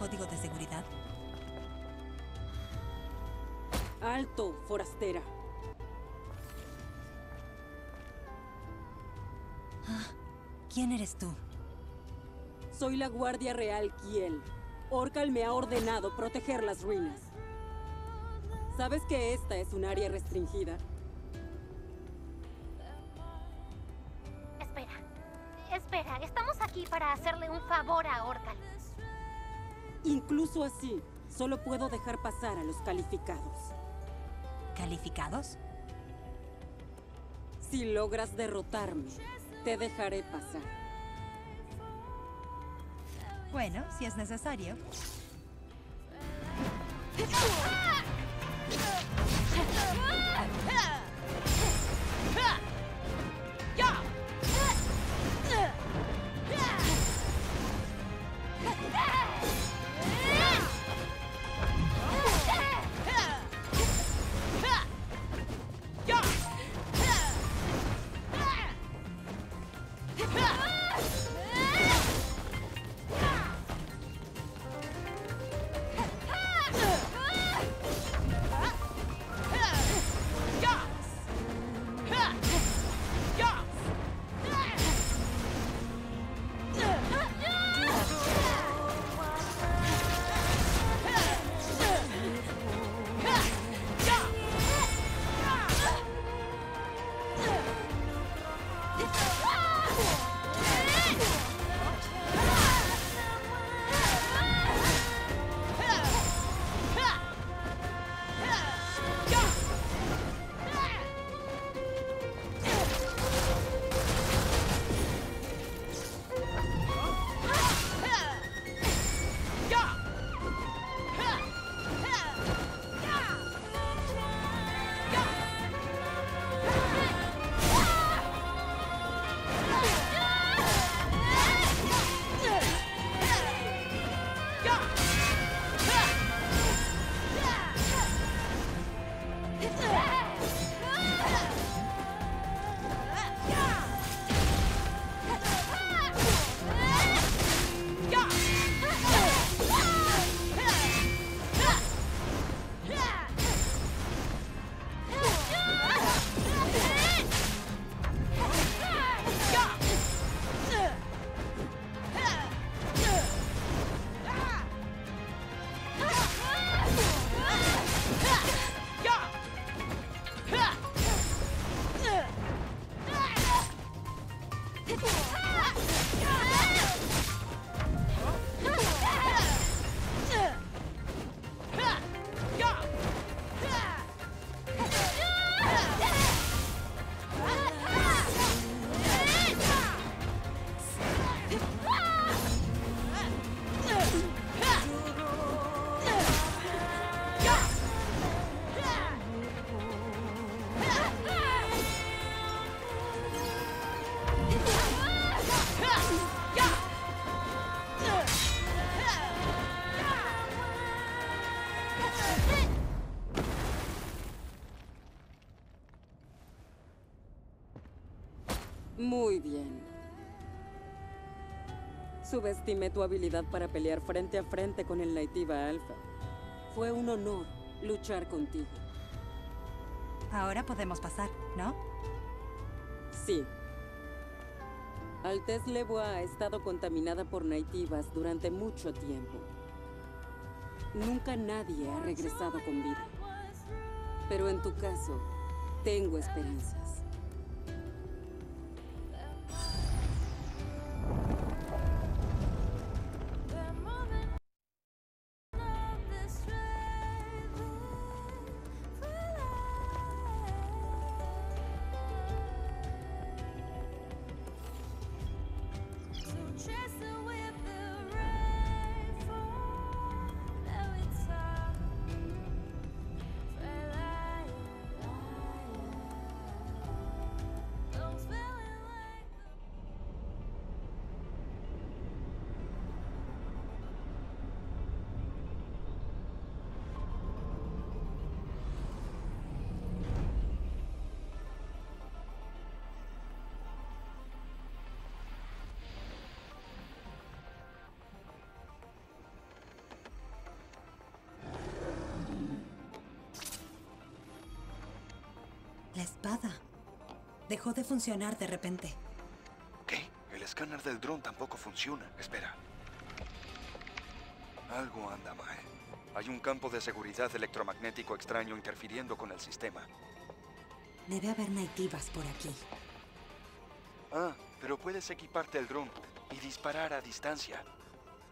código de seguridad? ¡Alto, forastera! ¿Quién eres tú? Soy la Guardia Real Kiel. Orcal me ha ordenado proteger las ruinas. ¿Sabes que esta es un área restringida? Espera, estamos aquí para hacerle un favor a Orcal. Incluso así, solo puedo dejar pasar a los calificados. ¿Calificados? Si logras derrotarme, te dejaré pasar. Bueno, si es necesario. Muy bien. Subestimé tu habilidad para pelear frente a frente con el Naytiva Alpha. Fue un honor luchar contigo. Ahora podemos pasar, ¿no? Sí. Altez Lebois ha estado contaminada por Naytivas durante mucho tiempo. Nunca nadie ha regresado con vida. Pero en tu caso, tengo esperanzas. espada. Dejó de funcionar de repente. ¿Qué? El escáner del dron tampoco funciona. Espera. Algo anda mal. Hay un campo de seguridad electromagnético extraño interfiriendo con el sistema. Debe haber naitivas por aquí. Ah, pero puedes equiparte el dron y disparar a distancia.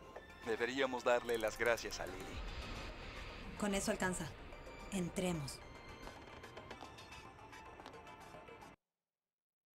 Deberíamos darle las gracias a Lily. Con eso alcanza. Entremos.